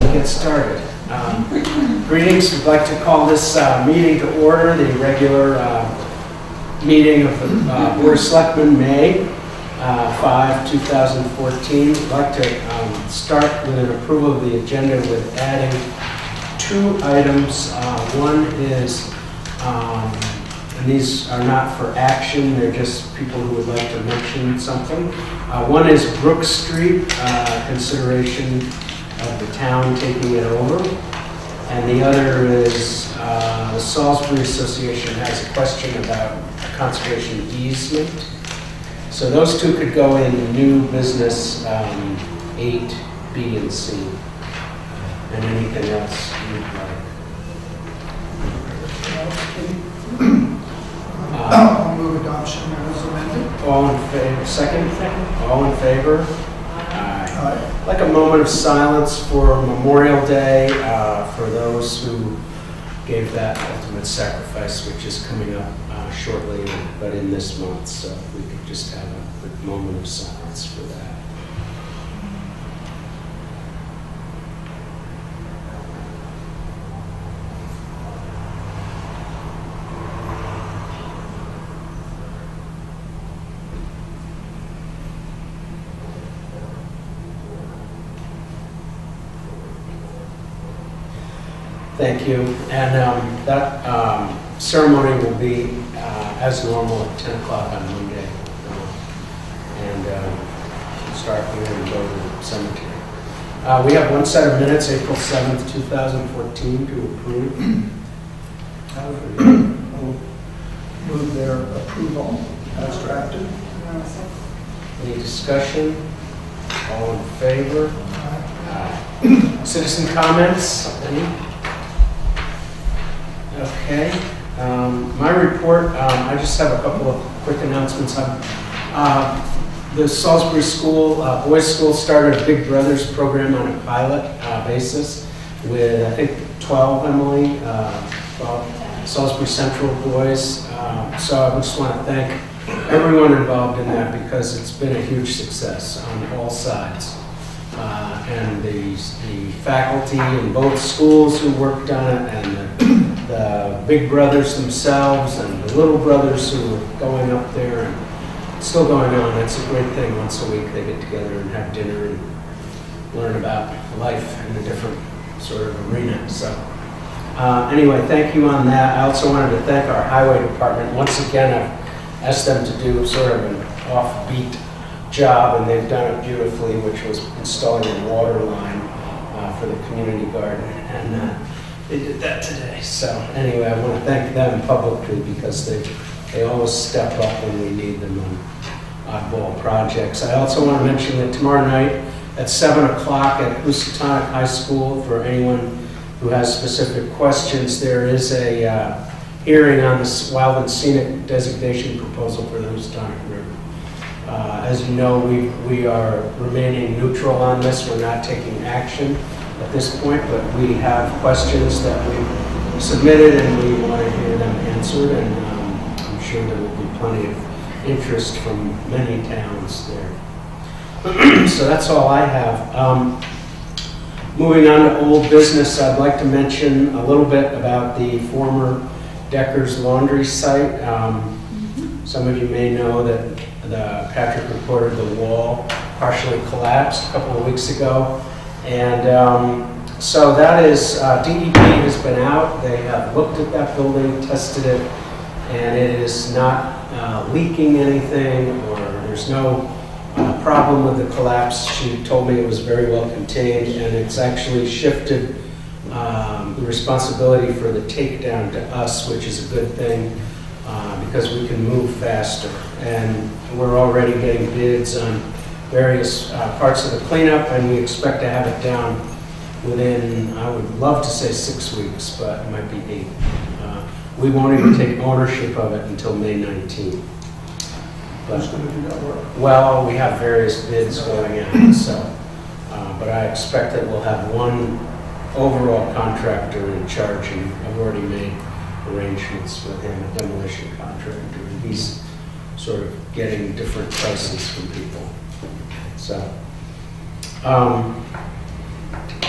get started. Greetings. We'd like to call this meeting to order, the regular meeting of the Board of Selectmen, May 5, 2014. We'd like to start with an approval of the agenda with adding two items. One is, and these are not for action, they're just people who would like to mention something. One is Brook Street, consideration of the town taking it over. And the other is the Salisbury Association has a question about a conservation easement. So those two could go in new business 8, B, and C. And anything else you'd like. I'll move adoption as amended. All in favor? Second? All in favor? Aye. I'd like a moment of silence for Memorial Day for those who gave that ultimate sacrifice, which is coming up shortly, but in this month. So if we could just have a quick moment of silence for that. Thank you. And that ceremony will be as normal at 10 o'clock on Monday. And we'll start here and go to the cemetery. We have one set of minutes, April 7th, 2014, to approve. I'll move their approval as drafted. Any discussion? All in favor? Aye. Citizen comments? Any? Okay, my report, I just have a couple of quick announcements. The Salisbury School, Boys School started a Big Brothers program on a pilot basis with, I think, 12, Emily, 12 Salisbury Central boys. So I just want to thank everyone involved in that because it's been a huge success on all sides. And the faculty in both schools who worked on it, and the big brothers themselves, and the little brothers who are going up there, and still going on. It's a great thing. Once a week they get together and have dinner and learn about life in a different sort of arena. So anyway, thank you on that. I also wanted to thank our highway department. Once again, I've asked them to do sort of an offbeat job, and they've done it beautifully, which was installing a water line for the community garden, and they did that today. So anyway, I want to thank them publicly because they always step up when we need them on oddball projects. I also want to mention that tomorrow night at 7 o'clock at Housatonic High School, for anyone who has specific questions, there is a hearing on the Wild and Scenic Designation proposal for the Housatonic River. As you know, we are remaining neutral on this. We're not taking action at this point, but we have questions that we submitted and we want to hear them answered, and I'm sure there will be plenty of interest from many towns there. So that's all I have. Moving on to old business, I'd like to mention a little bit about the former Decker's Laundry site. Some of you may know that Patrick reported the wall partially collapsed a couple of weeks ago. And so that is, DEP has been out. They have looked at that building, tested it, and it is not leaking anything, or there's no problem with the collapse. She told me it was very well contained, and it's actually shifted the responsibility for the takedown to us, which is a good thing because we can move faster. And we're already getting bids on various parts of the cleanup, and we expect to have it down within, I would love to say 6 weeks, but it might be 8. We won't even take ownership of it until May 19th. Who's going to do that work? Well, we have various bids going on, so, but I expect that we'll have one overall contractor in charge, and I've already made arrangements with him, a demolition contractor, and he's sort of getting different prices from people. So,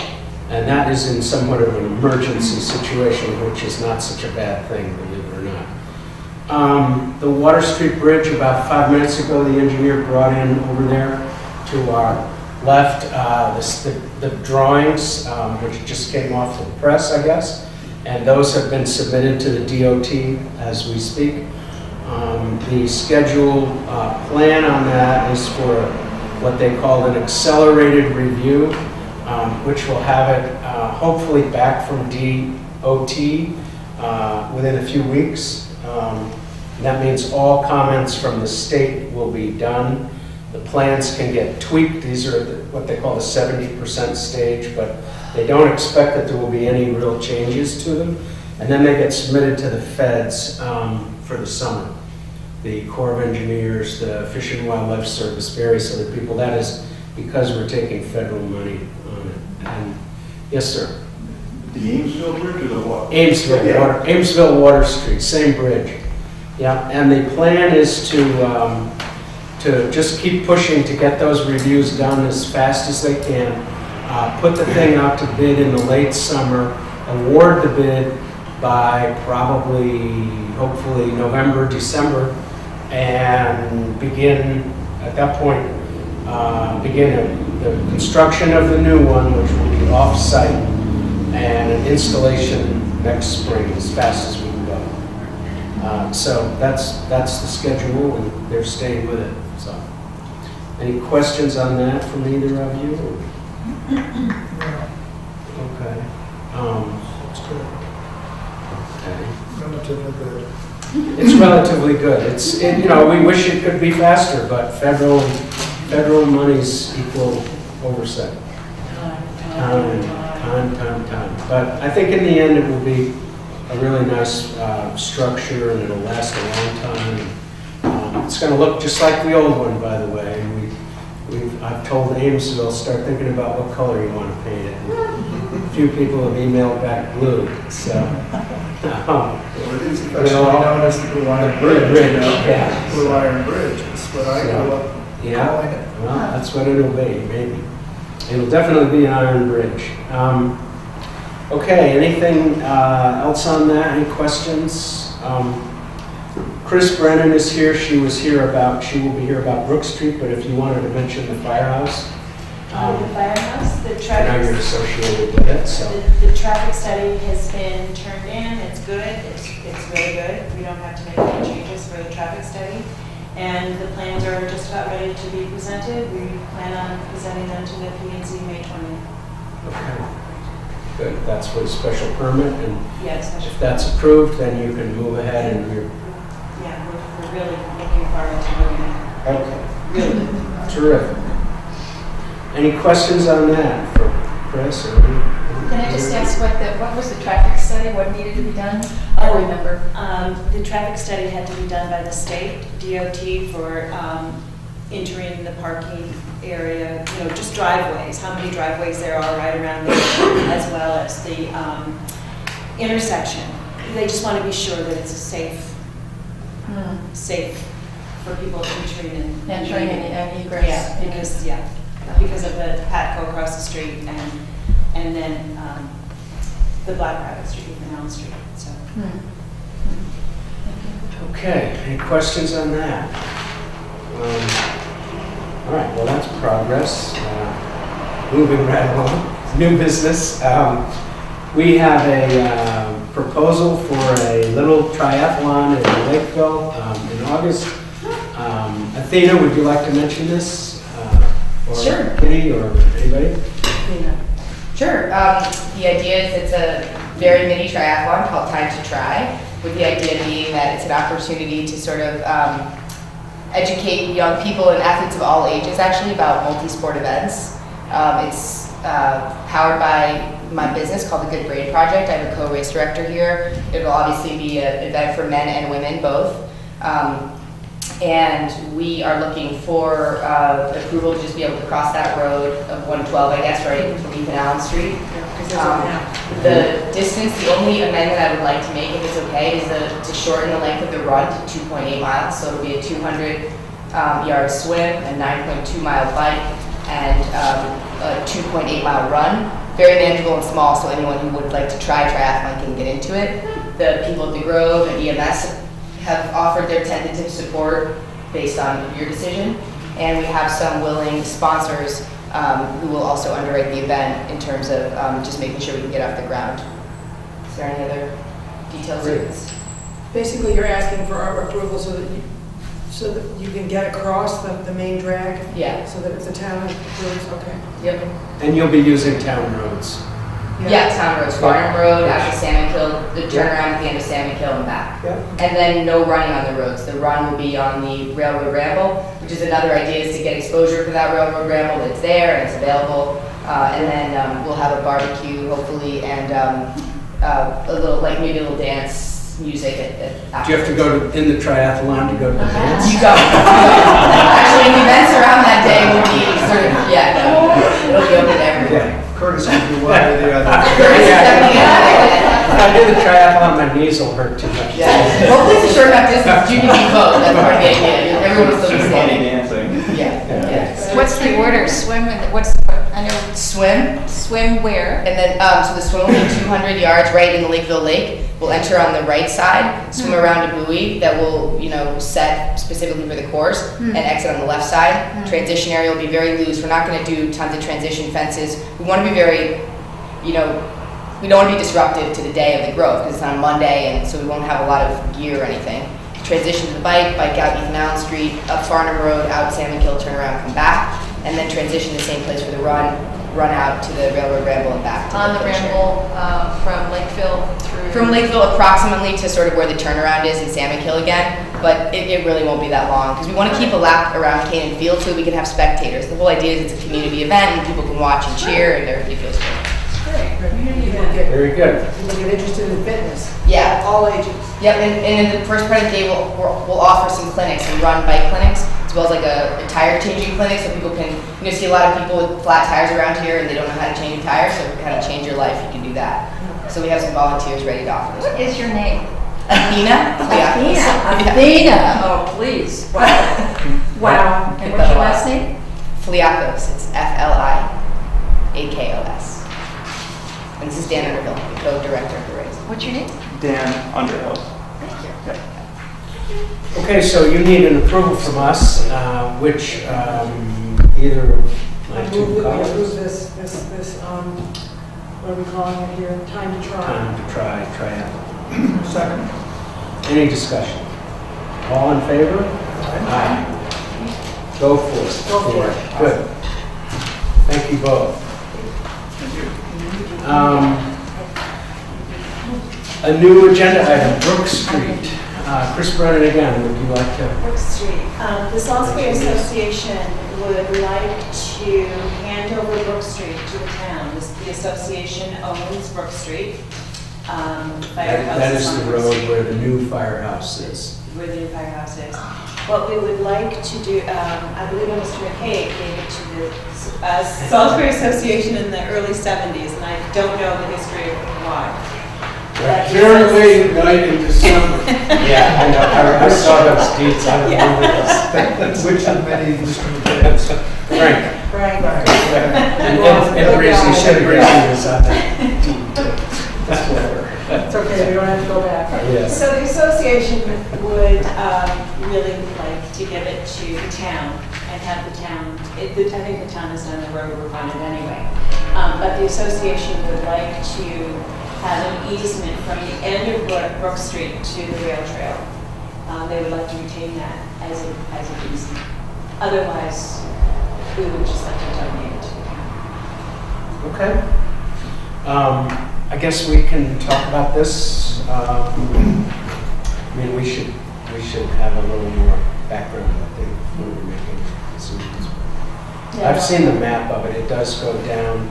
And that is in somewhat of an emergency situation, which is not such a bad thing, believe it or not. The Water Street Bridge, about 5 minutes ago, the engineer brought in over there to our left the drawings, which just came off the press, I guess, and those have been submitted to the DOT as we speak. The scheduled plan on that is for what they call an accelerated review, which will have it hopefully back from DOT within a few weeks. That means all comments from the state will be done. The plans can get tweaked. These are what they call the 70% stage, but they don't expect that there will be any real changes to them. And then they get submitted to the feds for the summer. The Corps of Engineers, the Fish and Wildlife Service, various other people. That is because we're taking federal money on it. And yes, sir. The Amesville Bridge or the what? Amesville, Yeah. Amesville Water Street, same bridge. Yeah, and the plan is to just keep pushing to get those reviews done as fast as they can, put the thing out to bid in the late summer, award the bid by probably, hopefully, November, December, and begin, at that point, begin the construction of the new one, which will be off-site, and an installation next spring as fast as we can go. So that's the schedule, and they're staying with it. So, any questions on that from either of you? Okay. It's good. Okay. Relatively good. It's relatively good. You know, we wish it could be faster, but federal monies equal oversight. Time. But I think in the end it will be a really nice structure, and it'll last a long time. It's going to look just like the old one, by the way. And I've told Amesville, start thinking about what color you want to paint it. A few people have emailed back blue. So, It's affectionately known as the Blue Iron Bridge. Yeah. Blue Iron Bridge is what I grew up calling it. Well, that's what it'll be, maybe. It'll definitely be an iron bridge. Okay, anything else on that? Any questions? Chris Brennan is here. She will be here about Brook Street, but if you wanted to mention the firehouse. The firehouse, the I know traffic. you're associated with it, so. The traffic study has been turned in. It's good. It's really good. We don't have to make any changes for the traffic study. And the plans are just about ready to be presented. We plan on presenting them to the P&Z May 20th. Okay, good. That's for a special permit, and Yes. if that's approved, then you can move ahead and you're. Yeah, we're really looking forward to moving it. Okay, Really. terrific. Any questions on that for Chris? Or Can I just ask what was the traffic study, what needed to be done? I don't remember. The traffic study had to be done by the state, DOT, for entering the parking area, you know, just driveways, how many driveways there are right around there, as well as the intersection. They just want to be sure that it's safe for people entering and egress. Yeah, because of the Patco across the street and then the Black Rabbit Street and Elm Street. So. Okay, any questions on that? All right, well, that's progress. Moving right along. New business. We have a proposal for a little triathlon in Lakeville in August. Athena, would you like to mention this? Or Sure. Kitty or anybody? Sure. The idea is it's a very mini triathlon called Time to Try, with the idea being that it's an opportunity to sort of educate young people and athletes of all ages actually about multi-sport events. It's powered by my business called the Good Brain Project. I have a co-race director here. It'll obviously be an event for men and women both. And we are looking for approval to just be able to cross that road of 112, I guess, right, from Ethan Allen Street. The distance, the only amendment I would like to make, if it's okay, is to shorten the length of the run to 2.8 miles. So it'll be a 200-yard swim, a 9.2-mile bike, and a 2.8-mile run. very manageable and small, so anyone who would like to try triathlon can get into it. The people at the Grove and EMS have offered their tentative support based on your decision, and we have some willing sponsors who will also underwrite the event in terms of just making sure we can get off the ground. Is there any other details? Basically, you're asking for our approval so that you can get across the main drag? Yeah. So that if the town approves, okay. Yep. And you'll be using town roads. Yeah, town roads, Farnham Road, out to Salmon Kill, the turnaround at the end of Salmon Kill and back. Yeah. And then no running on the roads. The run will be on the Railroad Ramble, which is another idea, is to get exposure for that Railroad Ramble that's there and it's available. And then we'll have a barbecue, hopefully, and a little, like maybe a little dance music at Do you have to go in the triathlon to go to the dance? You don't. Actually, the events around that day will be sort of, it'll be open to everyone. Curtis will do one or the other. Curtis is definitely gonna do it. If I do the triathlon, my knees will hurt too much. Yeah. Hopefully it's a short enough distance, you can be both, that's part of the idea. Everyone will still be Funny standing. dancing. Yeah. What's the order? Swim and what's, I know, swim where? And then, so the swim will be 200 yards right in the Lakeville Lake. We'll enter on the right side, swim around a buoy that will, set specifically for the course, and exit on the left side. Transition area will be very loose. We're not going to do tons of transition fences. We want to be very, we don't want to be disruptive to the day of the Grove because it's on Monday, and so we won't have a lot of gear or anything. Transition to the bike out Ethan Allen Street, up Farnham Road, out Salmon Kill, turn around, come back, and then transition to the same place for the run out to the Railroad Ramble and back. On the Ramble from Lakeville through? From Lakeville approximately to sort of where the turnaround is in Salmon Kill again, but it really won't be that long because we want to keep a lap around Canaan Field so we can have spectators. The whole idea is it's a community event and people can watch and cheer and everybody feels good. Very good. People get interested in fitness. Yeah. All ages. Yep, and in the first part of the day we'll offer some clinics, some run bike clinics, as well as like a tire changing clinic so people can, see a lot of people with flat tires around here and they don't know how to change a tire, so kind of change your life, you can do that. So we have some volunteers ready to offer this. What is your name? Athena? Athena. Oh, please. Wow. Wow. And what's your last name? Fliakos. It's Fliakos. And this is Dan Underhill, the co-director of the race. What's your name? Dan Underhill. Thank you. Okay, so you need an approval from us, which either of my I two move that we colleagues. approve this, what are we calling it here? Time to try. Time to try out. Second. Any discussion? All in favor? Aye. Go for it. Go for it. Good. Thank you both. A new agenda item, Brook Street. Chris Brennan again, would you like to? Brook Street. The Salisbury Association would like to hand over Brook Street to the town. The association owns Brook Street. That is the road where the new firehouse is. Where the new firehouse is. What we would like to do, I believe Mr. McKay gave it to the Salisbury Association in the early 70s, and I don't know the history of why. Very late at night in December. Yeah, I know. I saw those deeds. I remember this. Which of many Mr. McKay's? Frank. Right. And Breezy, should Breezy was on that deed too. It's okay, we don't have to go back. Yes. So the association would really like to give it to the town and have the town, I think the town has done the road work on it anyway, but the association would like to have an easement from the end of Brook Street to the rail trail. They would like to retain that as an easement. Otherwise, we would just like to donate it to the town. Okay. I guess we can talk about this. I mean, we should have a little more background, I think, before we're making decisions. Yeah. I've seen the map of it. It does go down,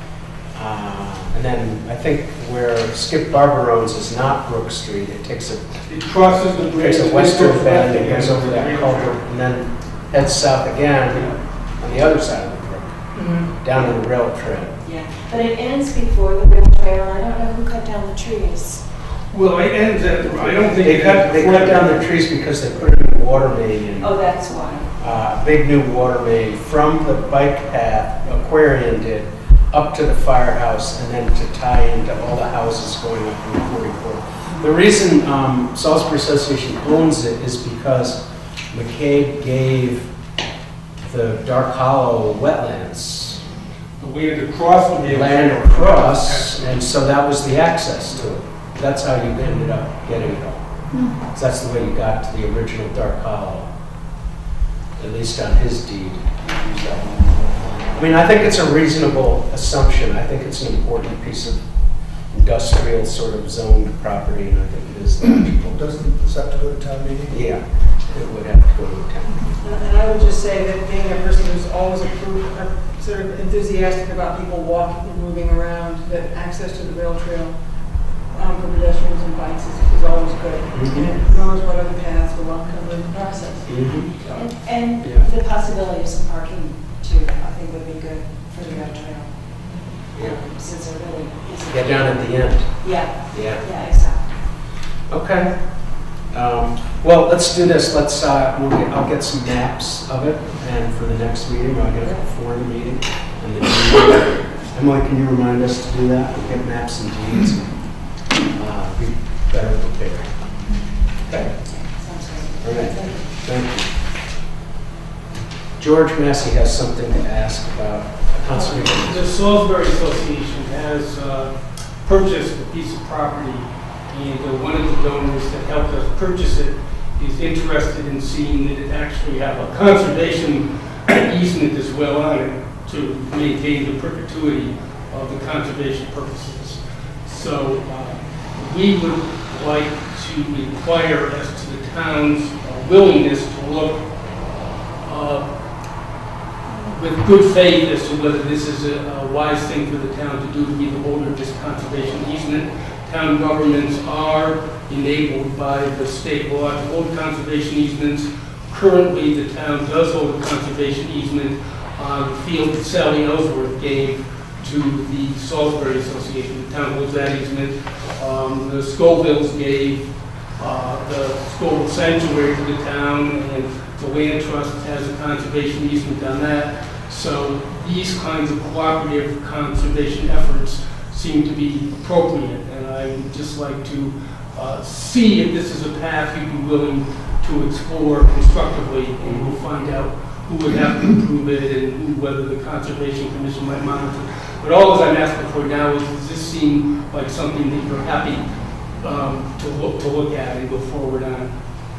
and then I think where Skip Barber owns is not Brook Street. It takes It crosses the bridge. a western bend and goes over that culvert, and then heads south again on the other side of the brook, down to the rail trail. Yeah, but it ends before the rail trail. I don't know who cut down the trees. Well, it ends at, I don't think. They cut down the trees because they put a new water main in. Oh, that's why. Big new water main from the bike path, Aquarian did, up to the firehouse and then to tie into all the houses going up Route 44. The reason Salisbury Association owns it is because McCabe gave the Dark Hollow wetlands land across the land across, and so that was the access to it. That's how you ended up getting it all. So that's the way you got to the original Dark Hollow, at least on his deed. So, I mean, I think it's a reasonable assumption. I think it's an important piece of industrial sort of zoned property, and I think it is logical. Doesn't this have to go to town meeting? Yeah, it would have to go to town. And I would just say that being a person who's always sort of enthusiastic about people walking and moving around, that access to the rail trail for pedestrians and bikes is always good. And who knows what other paths will uncover in the process. And Yeah. the possibility of some parking too, I think would be good for the rail trail. Since it really is. Yeah, down at the end. Yeah, Yeah. yeah, exactly. Okay. Well, let's do this. Let's. I'll get some maps of it, and for the next meeting, I'll get it before the meeting. And then Emily, can you remind us to do that? We'll get maps and deeds. Be better prepared. Okay. Sounds great. All right. Thank you. George Massey has something to ask about conservation. The Salisbury Association has purchased a piece of property, and one of the donors that helped us purchase it is interested in seeing that it actually have a conservation easement as well on it to maintain the perpetuity of the conservation purposes. So we would like to inquire as to the town's willingness to look with good faith as to whether this is a wise thing for the town to do to be the holder of this conservation easement. Town governments are enabled by the state law to hold conservation easements. Currently, the town does hold a conservation easement on the field that Sally Ellsworth gave to the Salisbury Association. The town holds that easement. The Scovilles gave the Scoville Sanctuary to the town, and the Land Trust has a conservation easement on that. So these kinds of cooperative conservation efforts seem to be appropriate, and I would just like to see if this is a path you'd be willing to explore constructively, and we'll find out who would have to approve it and whether the Conservation Commission might monitor. But all I'm asking for now is, does this seem like something that you're happy to look at and go forward on?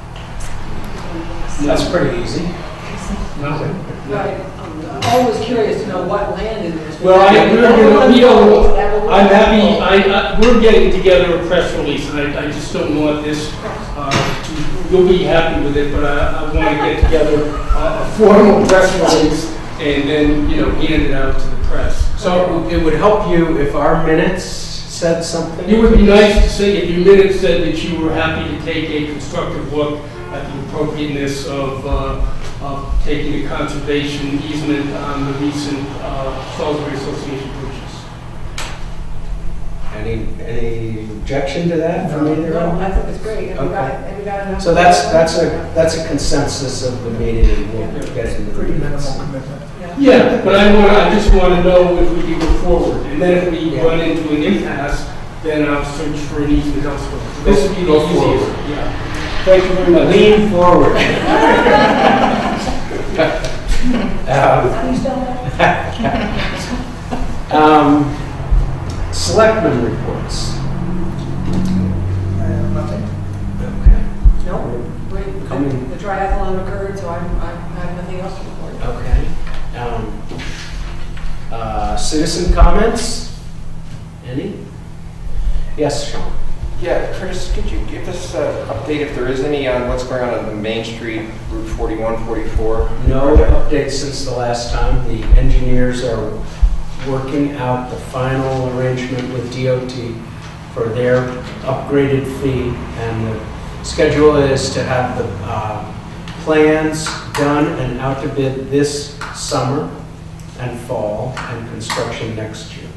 That's pretty easy. Nothing. Right. I'm always curious to know what land it is. Well, I'm happy, we're getting together a press release, and I just don't want this you'll be happy with it, but I want to get together a formal press release and then, hand it out to the press. So it would help you if our minutes said something? It would be nice to say if your minutes said that you were happy to take a constructive look at the appropriateness of taking a conservation easement on the recent Salisbury Association purchase. Any objection to that from either? No, I think it's great. And Okay. we got enough. So that's a consensus of the meeting, and we'll get into the Pretty minutes. minimal commitment. Yeah, but I just want to know if we can go forward, and then if we run into an impasse, then I'll search for an easement elsewhere. This would be the easiest. Yeah. Thank you very much. Lean forward. Selectmen reports. I have nothing. Okay. No, the triathlon occurred, so I have nothing else to report. Okay. Citizen comments? Any? Yes, Sean. Yeah, Chris, could you give us an update if there is any on what's going on the Main Street, Route 41, 44? No updates since the last time. The engineers are working out the final arrangement with DOT for their upgraded fee, and the schedule is to have the plans done and out to bid this summer and fall, and construction next year.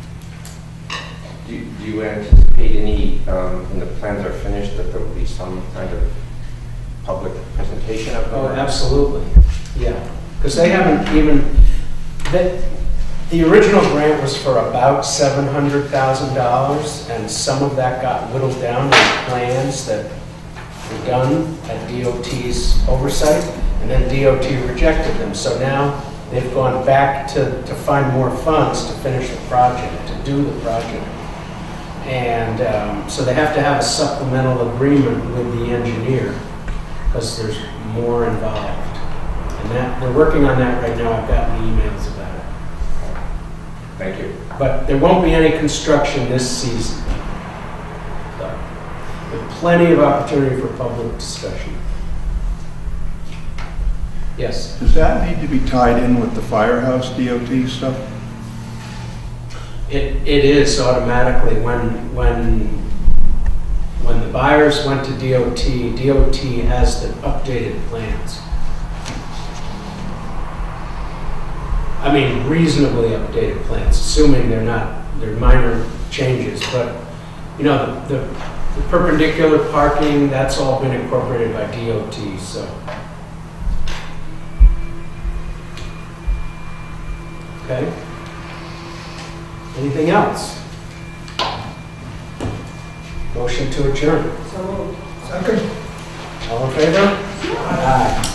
Do you anticipate any, when the plans are finished, that there will be some kind of public presentation of them? Oh, absolutely. Yeah, because they haven't even, The original grant was for about $700,000, and some of that got whittled down to plans that were done at DOT's oversight, and then DOT rejected them. So now they've gone back to find more funds to finish the project, to do the project. And so they have to have a supplemental agreement with the engineer, because there's more involved. And that, they're working on that right now. I've gotten emails about it. Thank you. But there won't be any construction this season. So, with plenty of opportunity for public discussion. Yes? Does that need to be tied in with the firehouse DOT stuff? It is automatically. When the buyers went to DOT, DOT has the updated plans. I mean, reasonably updated plans, assuming they're minor changes, but, you know, the perpendicular parking, that's all been incorporated by DOT, so. Okay. Anything else? Motion to adjourn. So moved. Second. All in favor? Aye.